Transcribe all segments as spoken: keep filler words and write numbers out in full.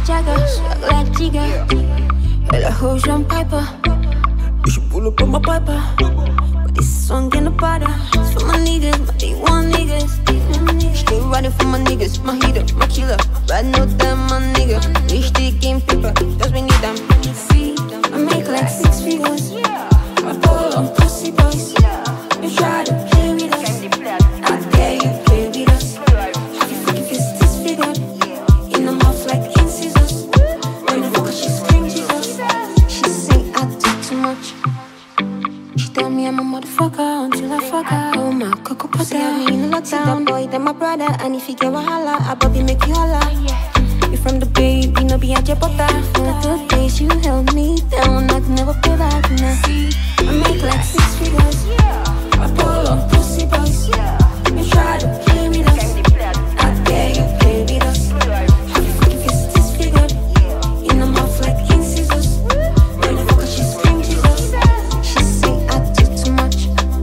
Jagger, swag like Jigger. Hell, I hope John Piper. You should pull up on my piper. But this song ain't no bother. It's for my niggas, my day one niggas. Still riding for my niggas, my heater, my killer. Ride no time, my nigga. Wish they game paper, cause we need them. See, I make like six figures. I pull on pussy boys. You try to play with us. I dare you play with us. Have you fucking fist disfigured? In the mouth like incisors. When the fucker she scream Jesus. She say I do too much. She tell me I'm a motherfucker until I fuck her. Oh my cocoa pussy, I mean a lot down. Boy, then my brother, and if you get wahala, I Bobby make you holla. You from the baby, no be at your butter. For the days you held me down, I can never pay back now. I make like six figures. I pull on pussy boys. You try to play with us. I dare you play with us. Have you fucking fist disfigured? In the mouth like incisors. When the fucker she scream Jesus. She say I do too much.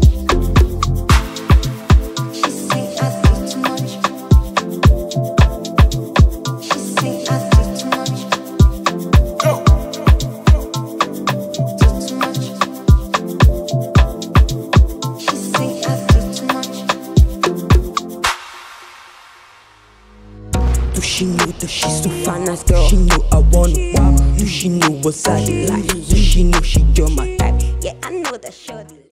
She say I do too much. She say I do too much. Do too much. She say I do too much. Do she know that she's so fine as girl? She know I wanna wow. Do she know what's I like? Do she know she you're my type? Yeah, I know that shorty.